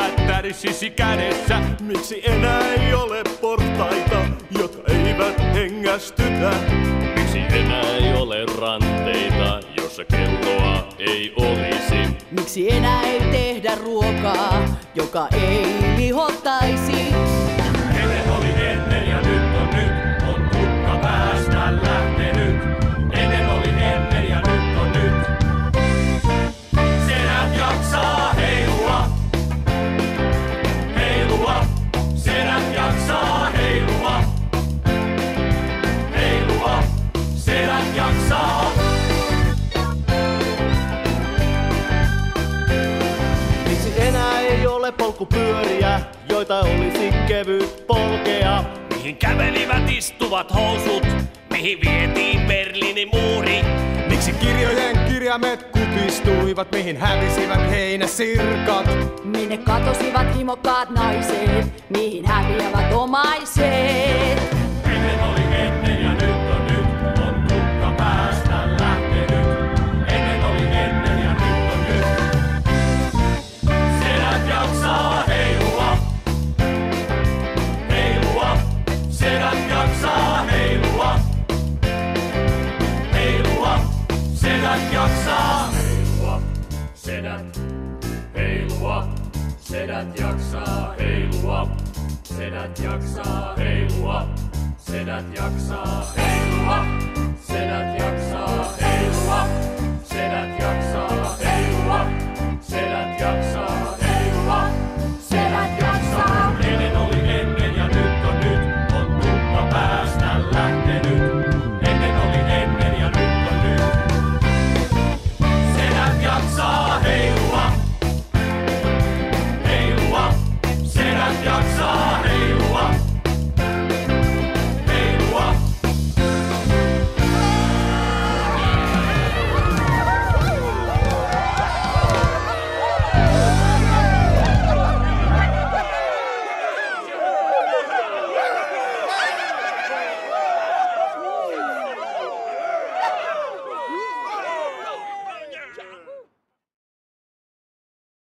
tärisisi kädessä. Miksi enää ei ole portaita, jotka eivät hengästytä? Miksi enää ei ole ranteita, jossa kelloa ei olisi? Miksi enää ei tehdä ruokaa, joka ei lihottaisi? Ennen oli ennen ja nyt on tukka päästä lähtenyt. Ennen oli ennen ja nyt on nyt. Sedät jaksaa heilua, heilua. Sedät jaksaa heilua, heilua. Sedät jaksaa. Miksi enää ei ole polkupyöriä, joita olisi kevyt polkea? Mihin kävelivät istuvat housut? Mihin vietiin Berliinin muuri? Miksi kirjojen kirjaimet kutistuivat? Mihin hävisivät heinäsirkat? Minne katosivat himokkaat naiset? Mihin häviävät omaiset? Ennen oli ennen ja nyt on nyt. On tukka päästä lähtenyt. Ennen oli ennen ja nyt on nyt. Sedät jaksaa heilua, heilua. Sedät jaksaa heilua, heilua. Sedät jaksaa heilua, sedät heilua. Sedät jaksaa heilua, sedät jaksaa heilua. Sedät jaksaa heilua, sedät jaksaa heilua. Sedät